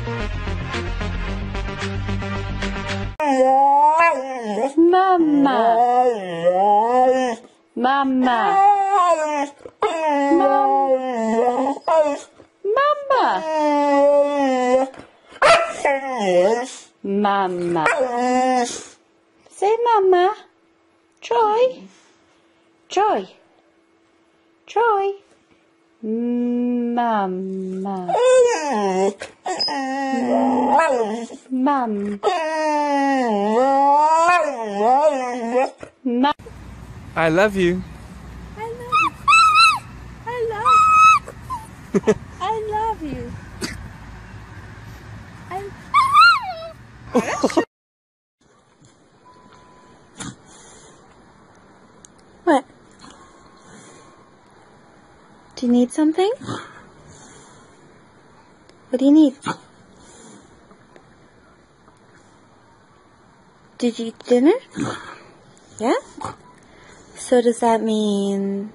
Mama. Mama. Mama. Mama. Say mama. Troy. Troy. Troy. Mama. Mum. I love you. I love you. What? Do you need something? What do you need? Did you eat dinner? Yeah? So does that mean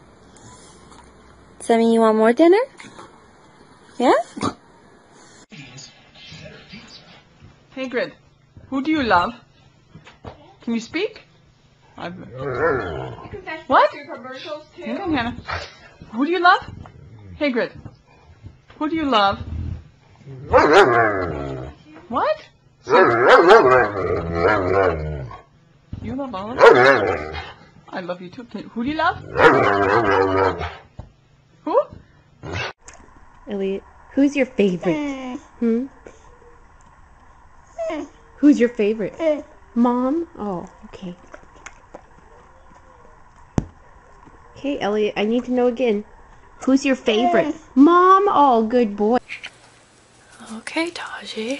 you want more dinner? Yeah? Hey Grid, who do you love? Can you speak? What? Hang on, Hannah. Who do you love? Hey Grid, who do you love? What? You love all of them? I love you too. Who do you love? Who? Elliot, who's your favorite? Who's your favorite? Mom? Oh, okay. Okay, Elliot, I need to know again. Who's your favorite? Mom? Oh, good boy. Okay, Taji.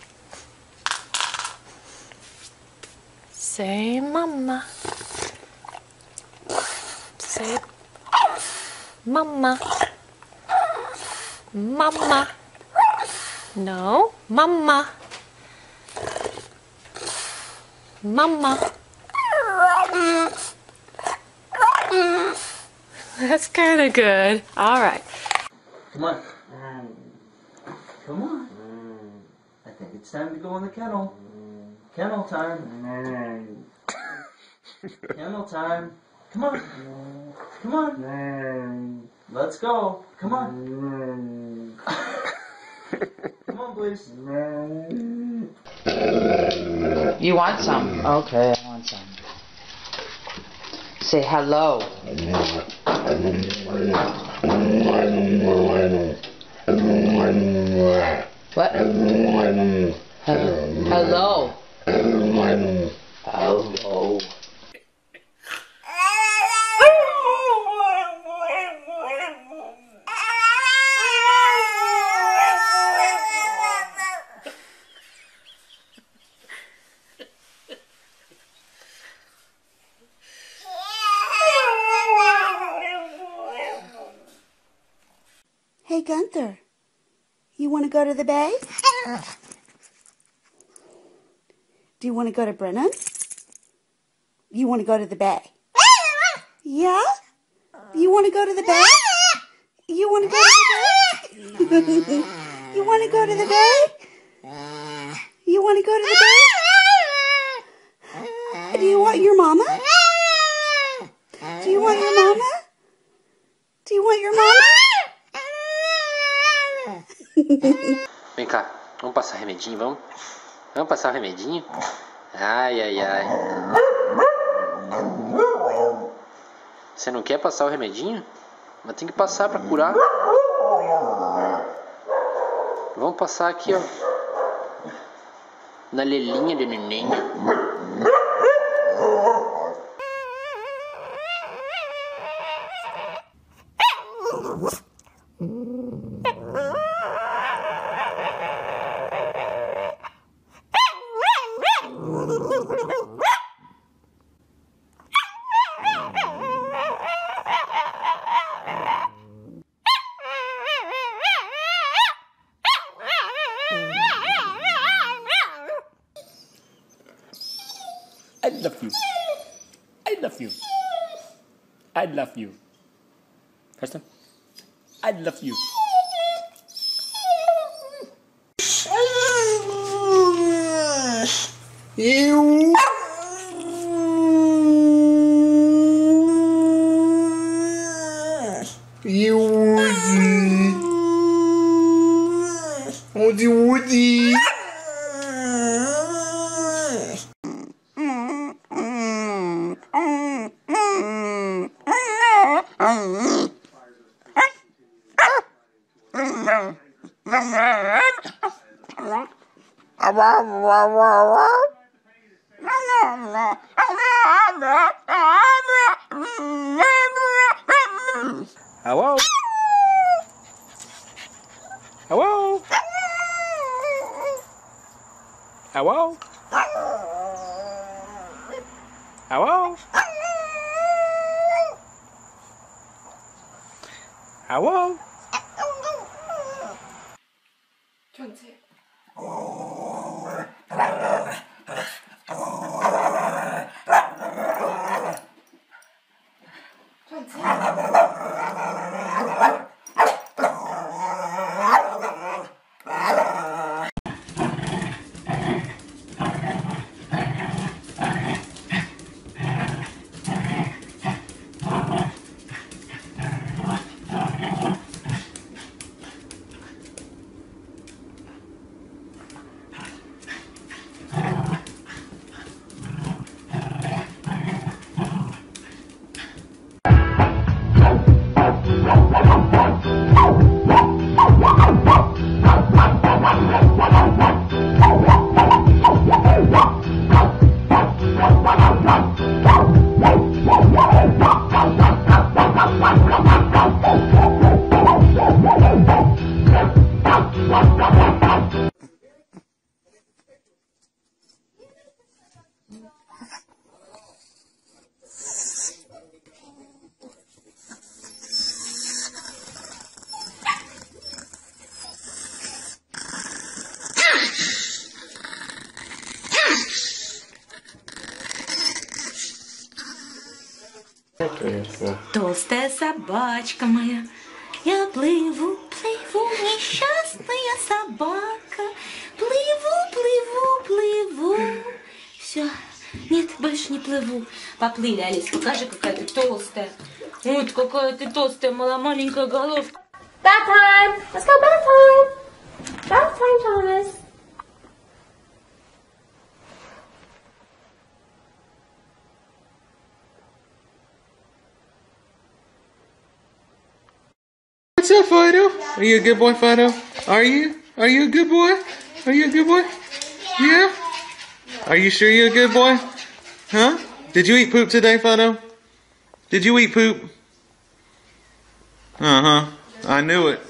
Say mama. Say mama. Mama. No, mama. Mama. That's kind of good. All right. Come on. Come on. I think it's time to go in the kennel. Kennel time. Kennel time. Come on. Come on. Let's go. Come on. Come on, please. You want some? Okay, I want some. Say hello. What? Hello. Hello. Hey, Gunther, you want to go to the bay? Do you want to go to Brennan? You want to go to the bay? Yeah? You want to go to the bay? You want to go to the bay? You want to go to the bay? You want to go to the bay? Do you want your mama? Do you want your mama? Do you want your mama? Vem cá, vamos passar remedinho, vamos? Vamos passar o remedinho? Ai, ai, ai. Você não quer passar o remedinho? Mas tem que passar pra curar. Vamos passar aqui, ó. Na lelinha de neném. I love you. I love you. I love you. First time. I love you. You. You Woody. Woody Woody. Hello? Hello? Hello? Hello? Hello? Толстая собачка моя, я плыву, плыву, несчастная собака. Плыву, плыву, плыву. Все, нет, больше не плыву. Поплыли, Алис, покажи, какая ты толстая. Вот какая ты толстая, маленькая головка. Bath time! Let's go bath time! Bath time, Thomas! What's up, Fido? Are you a good boy, Fido? Are you? Are you a good boy? Are you a good boy? Yeah? Are you sure you're a good boy? Huh? Did you eat poop today, Fido? Did you eat poop? Uh-huh. I knew it.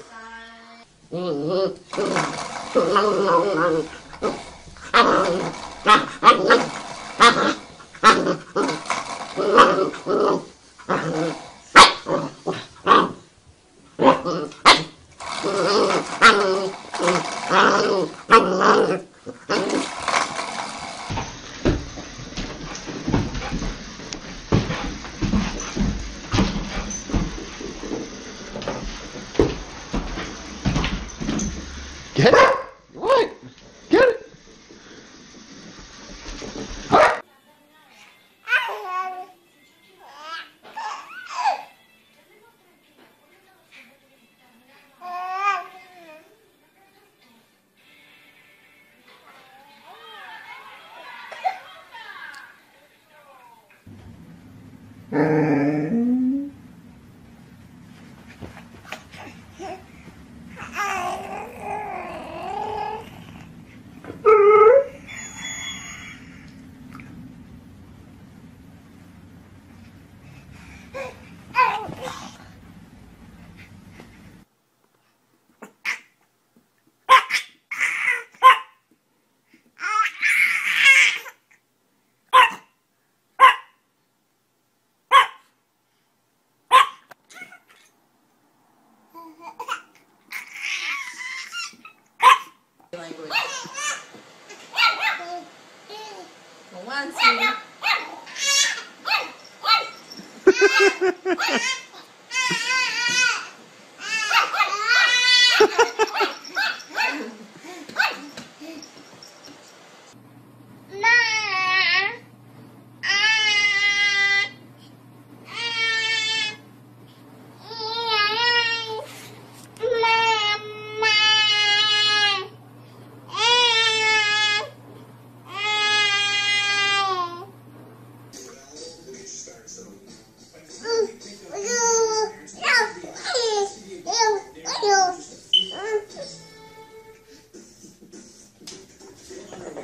Get it? What? Get it?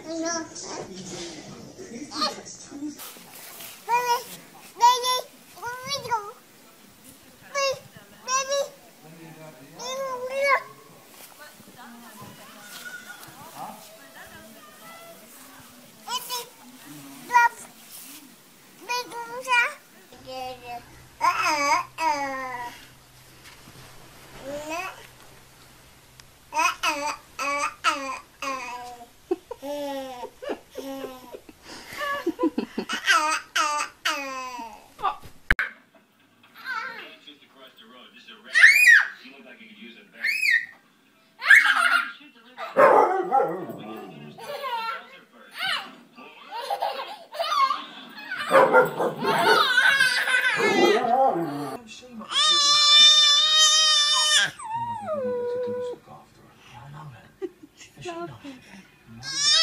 Love it.